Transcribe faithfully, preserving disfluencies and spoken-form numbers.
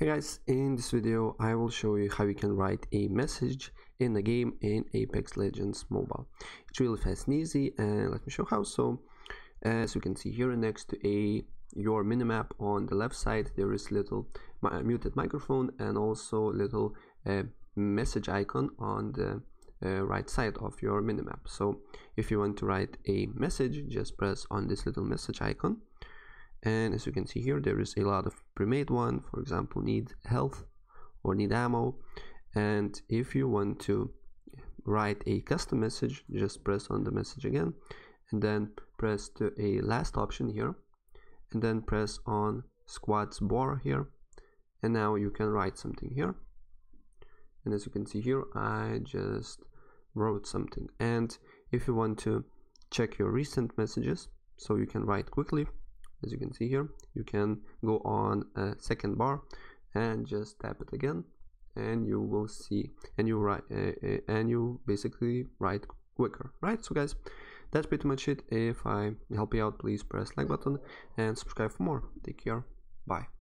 Hey guys, in this video I will show you how you can write a message in a game in Apex Legends Mobile. It's really fast and easy, and let me show how. So as you can see here, next to a your minimap on the left side there is little muted microphone and also little uh, message icon on the uh, right side of your minimap. So if you want to write a message, just press on this little message icon. And as you can see here, there is a lot of pre-made one, for example, need health or need ammo. And if you want to write a custom message, just press on the message again and then press to a last option here and then press on squads bar here, and now you can write something here. And as you can see here, I just wrote something. And if you want to check your recent messages, so you can write quickly, as you can see here, you can go on a second bar and just tap it again, and you will see, and you write, uh, uh, and you basically write quicker, right? So guys, that's pretty much it. If I help you out, please press like button and subscribe for more. Take care. Bye.